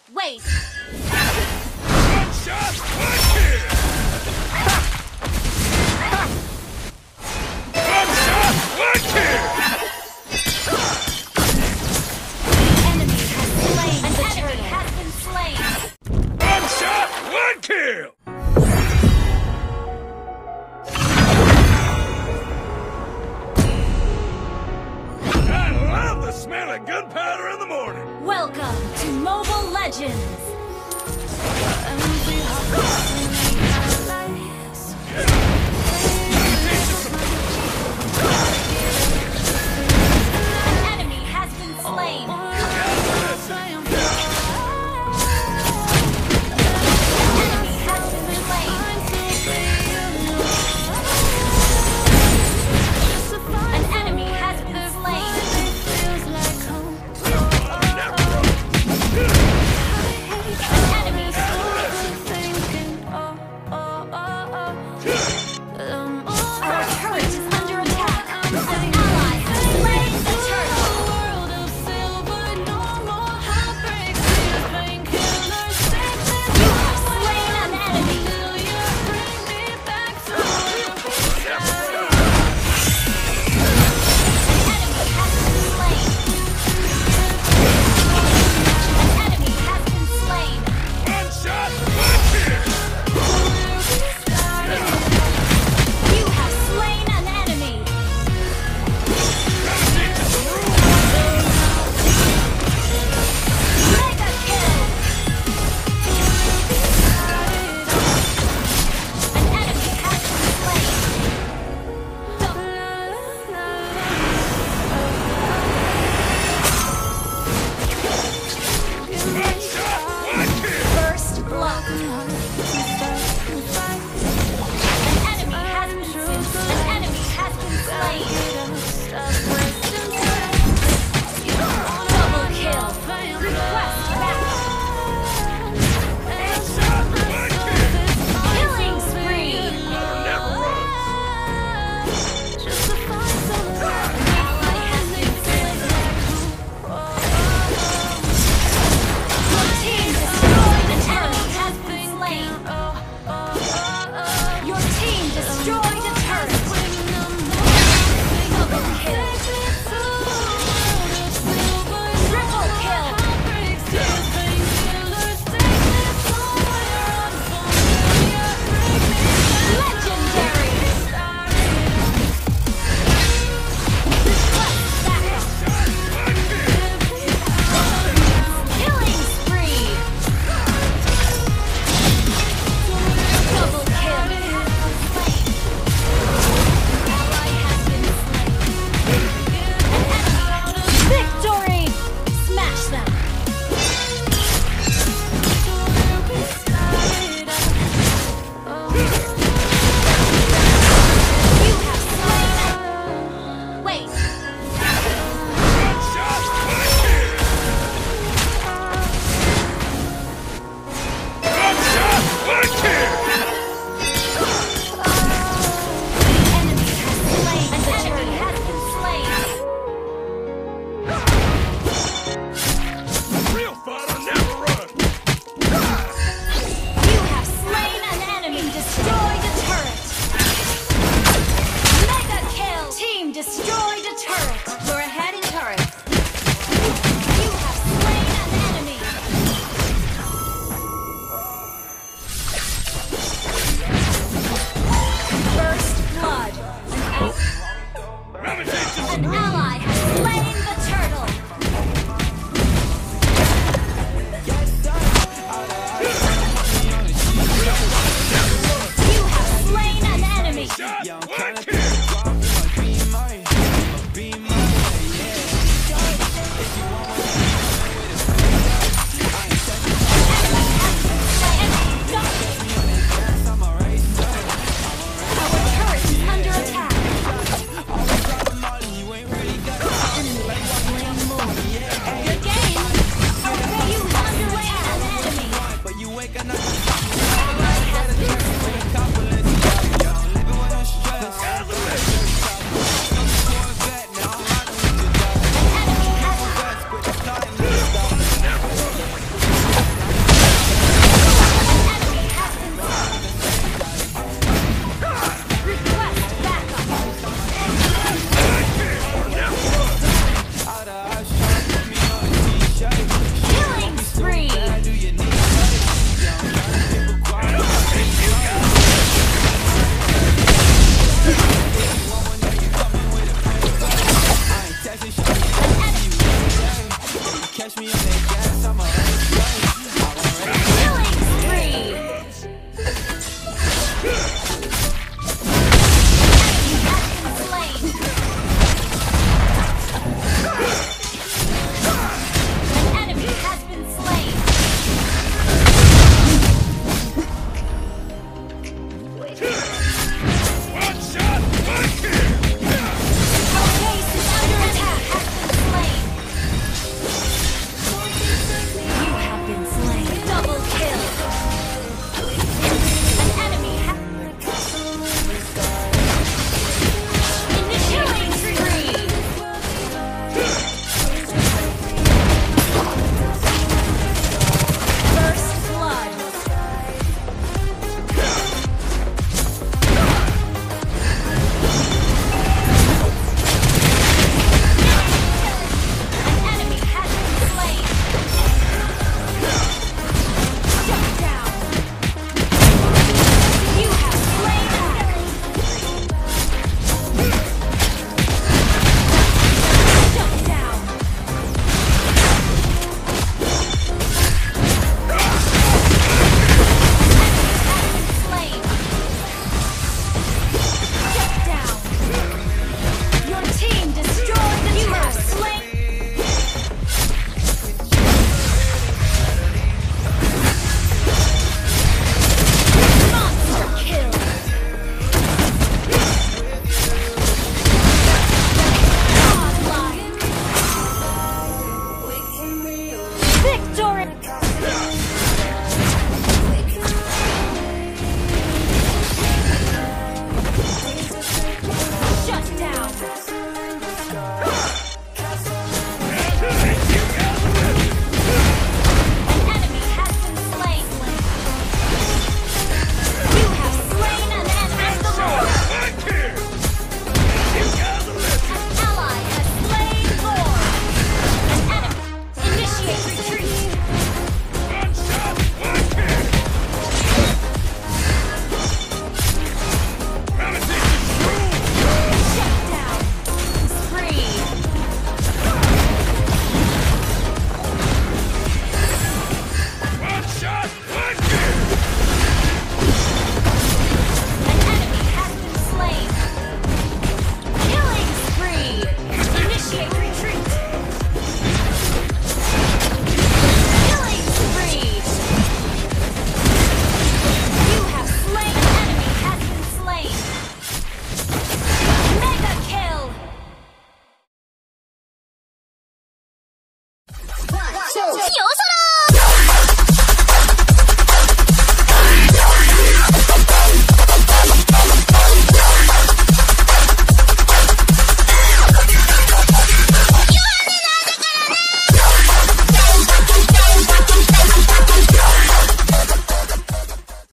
Wait! One shot, one kill! One shot, one kill! Enemy has slain the turtle. Has been slain. One shot, one kill! I love the smell of gunpowder in the morning. Welcome to Mobile Legends. An enemy has been slain. An enemy has been slain. An enemy has been slain. An enemy Killing spree! An enemy has been slain! One shot, one kill! Our base is under attack! You have been slain! Double kill! An enemy has... Initiating spree! First blood! An enemy has been slain! Shut down! You have slain Shut down! Slain! Shut down! Your team destroyed the turret! You have slain! Monster kill! Godlike! Victory!